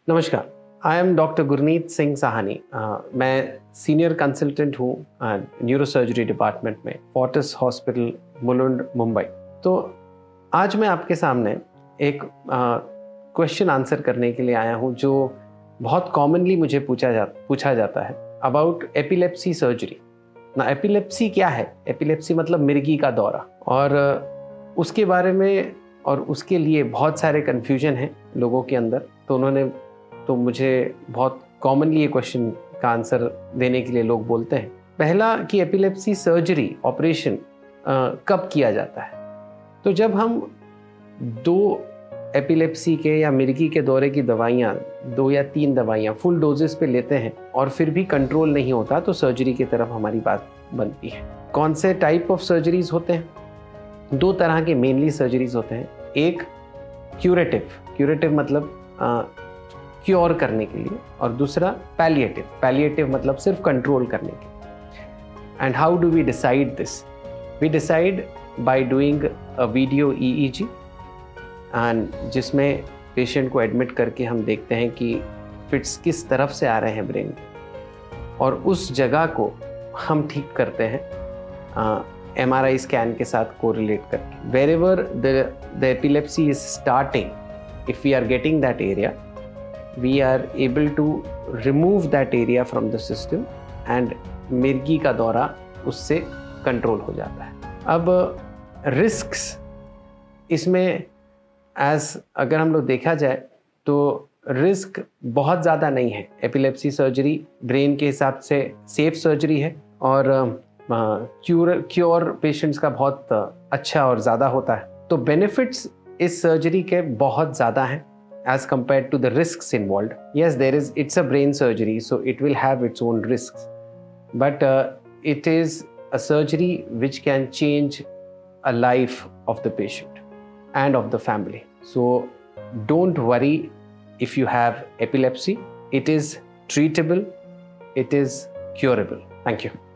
नमस्कार, I am doctor Gurneet Singh Sahni. मैं senior consultant हूँ न्यूरोसर्जरी डिपार्टमेंट में फोर्टिस हॉस्पिटल मुलुंड मुंबई। तो आज मैं आपके सामने एक क्वेश्चन आंसर करने के लिए आया हूँ जो बहुत कॉमनली मुझे पूछा जाता है अबाउट एपिलेप्सी सर्जरी। ना एपिलेप्सी क्या है? एपिलेप्सी मतलब मिर्गी का दौरा, और उसके बारे में और उसके लिए बहुत सारे कन्फ्यूजन हैं लोगों के अंदर। तो मुझे बहुत कॉमनली ये क्वेश्चन का आंसर देने के लिए लोग बोलते हैं। पहला कि एपिलेप्सी सर्जरी ऑपरेशन कब किया जाता है? तो जब हम 2 एपिलेप्सी के या मिर्गी के दौरे की दवाइयाँ 2 या 3 दवाइयाँ फुल डोजेस पे लेते हैं और फिर भी कंट्रोल नहीं होता, तो सर्जरी की तरफ हमारी बात बनती है। कौन से टाइप ऑफ सर्जरीज होते हैं? 2 तरह के मेनली सर्जरीज होते हैं। एक क्यूरेटिव मतलब क्योर करने के लिए, और दूसरा पैलिएटिव मतलब सिर्फ कंट्रोल करने के लिए। And how do we decide this? We decide by doing a video EEG, and जिसमें पेशेंट को एडमिट करके हम देखते हैं कि फिट्स किस तरफ से आ रहे हैं ब्रेन में, और उस जगह को हम ठीक करते हैं MRI स्कैन के साथ कोरिलेट करके। Wherever the epilepsy is starting, if we are getting that area, we are able to remove that area from the system and मिर्गी का दौरा उससे कंट्रोल हो जाता है। अब रिस्क्स इसमें अगर हम लोग देखा जाए तो रिस्क बहुत ज़्यादा नहीं है। एपिलेप्सी सर्जरी ब्रेन के हिसाब से सेफ सर्जरी है, और क्योर पेशेंट्स का बहुत अच्छा और ज़्यादा होता है। तो बेनिफिट्स इस सर्जरी के बहुत ज़्यादा हैं as compared to the risks involved. Yes, it's a brain surgery, so it will have its own risks, but it is a surgery which can change a life of the patient and of the family. So don't worry if you have epilepsy. It is treatable, it is curable. Thank you.